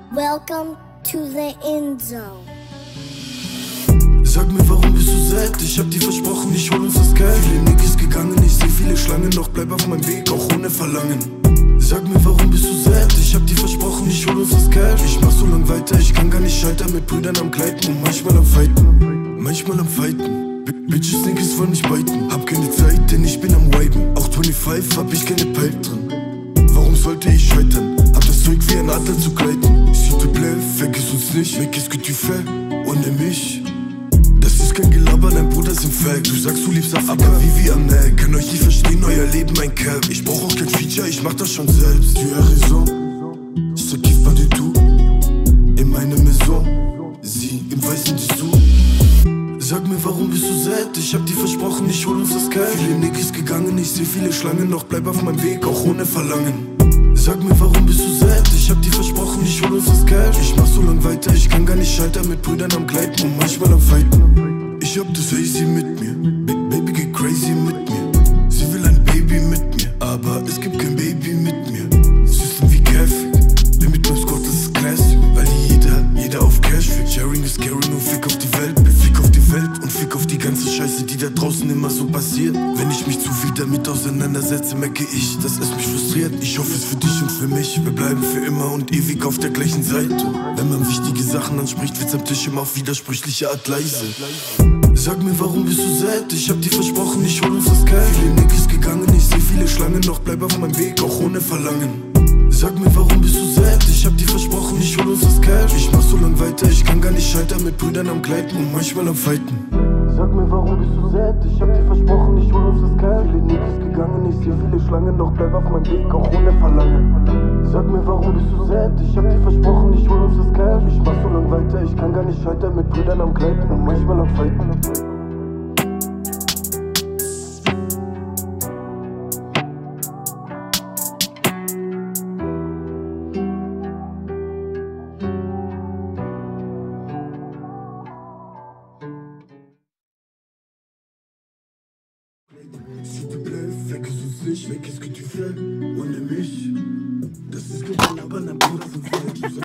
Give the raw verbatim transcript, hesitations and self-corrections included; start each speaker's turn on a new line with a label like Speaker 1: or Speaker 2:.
Speaker 1: Welcome to the end zone.
Speaker 2: Sag mir, warum bist du sad? Ich hab dir versprochen, ich hol uns das Geld. Viele Niggas gegangen, ich seh viele Schlangen, doch bleib auf meinem Weg, auch ohne Verlangen. Sag mir, warum bist du sad? Ich hab dir versprochen, ich hol uns das Geld. Ich mach so lang weiter, ich kann gar nicht scheitern, mit Brüdern am Gleiten und manchmal am Fighten. Manchmal am Fighten. B Bitches, Niggas wollen mich biten. Hab keine Zeit, denn ich bin am Wipen. Auch fünfundzwanzig hab ich keine Pipe drin. Warum sollte ich scheitern? Hab das Zeug wie ein Adler zu gleiten. S'il te plaît, vergiss uns nicht. Mais qu'est-ce que tu fais ohne mich? Das ist kein Gelaber, dein Bruder ist im Fact. Du sagst, du liebst Afrika, aber wie wie am Neck. Kann euch nicht verstehen, euer Leben mein Cap. Ich brauch auch kein Feature, ich mach das schon selbst. Tu as raison, ça kiffe pas du tout. In meiner Maison, sie im weißen Dessous. Sag mir, warum bist du sad? Ich hab dir versprochen, ich hol uns das Geld. Viele Niggas gegangen, ich seh viele Schlangen, doch bleib auf meinem Weg, auch ohne Verlangen. Sag mir, warum bist du sad? Ich hab dir versprochen, ich hol uns das Geld. Ich mach so lang weiter, ich kann gar nicht scheitern, mit Brüdern am Gleiten und manchmal am Fighten. Ich hab das Hazy mit mir, B Baby geht crazy mit mir. Sie will ein Baby mit mir, aber es gibt kein Baby mit mir. System wie Kaffee, bin mit meinem Squad, das ist classy. Weil hier jeder, jeder auf Cash wird. Sharing ist caring und Fick auf die Welt. Fick auf die Welt und Fick auf die ganze Scheiße, die da draußen immer so passiert. Wenn ich mich zu viel damit auseinandersetze, merke ich, dass es mich frustriert. Ich hoffe es für dich und für mich, wir bleiben für immer und ewig auf der gleichen Seite. Wenn man wichtige Sachen anspricht, wird's am Tisch immer auf widersprüchliche Art leise. Sag mir, warum bist du sad? Ich hab dir versprochen, ich hol uns das Geld. Viele Niggas gegangen, ich seh viele Schlangen, doch bleib auf meinem Weg, auch ohne Verlangen. Sag mir, warum bist du sad? Ich hab dir versprochen, ich hol uns das Geld. Ich mach so lang weiter, ich kann gar nicht scheitern, mit Brüdern am Gleiten und manchmal am Fighten. Sag mir, warum bist du sad? Ich hab dir versprochen, ich hol uns das Geld. Viele Niggas gegangen, ich seh viele Schlangen, doch bleib auf meinem Weg, auch ohne Verlangen. Sag mir, warum bist du sad? Ich hab dir versprochen, ich hol uns das Geld. Ich mach so lang weiter, ich kann gar nicht scheitern, mit Brüdern am Gleiten und manchmal am Fighten. S'il te plaît, vergiss uns nicht, mais qu'est-ce que tu fais ohne mich? Das ist kein Gelaber, dein Bruder ist im Fact.